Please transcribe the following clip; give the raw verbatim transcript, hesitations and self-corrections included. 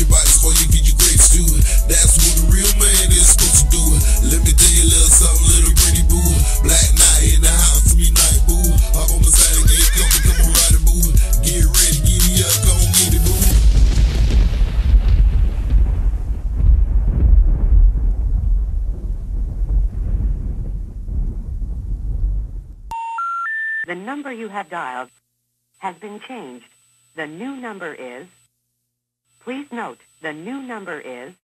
your body before you get your grapes to it. That's what a real man is supposed to do. Let me tell you a little something, little pretty boo. Black night in the house, three night boo. Hop on my side and get comfy, come on, ride it, boo. Get ready, giddy up, come on, get it, boo. The number you have dialed has been changed. The new number is, please note, the new number is